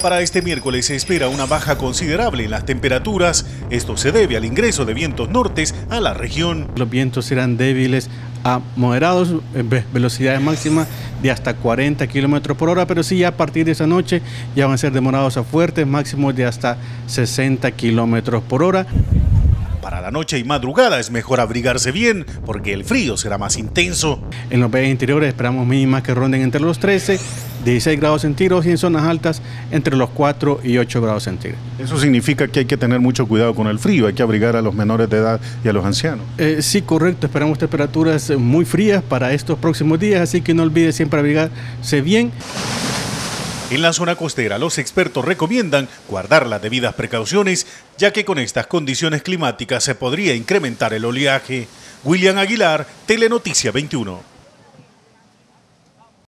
Para este miércoles se espera una baja considerable en las temperaturas. Esto se debe al ingreso de vientos nortes a la región. Los vientos serán débiles a moderados, velocidades máximas de hasta 40 kilómetros por hora, pero sí ya a partir de esa noche ya van a ser de moderados a fuertes, máximos de hasta 60 kilómetros por hora. Para la noche y madrugada es mejor abrigarse bien porque el frío será más intenso. En los valles interiores esperamos mínimas que ronden entre los 13, 16 grados centígrados y en zonas altas entre los 4 y 8 grados centígrados. Eso significa que hay que tener mucho cuidado con el frío, hay que abrigar a los menores de edad y a los ancianos. Sí, correcto, esperamos temperaturas muy frías para estos próximos días, así que no olvide siempre abrigarse bien. En la zona costera, los expertos recomiendan guardar las debidas precauciones, ya que con estas condiciones climáticas se podría incrementar el oleaje. William Aguilar, Telenoticia 21.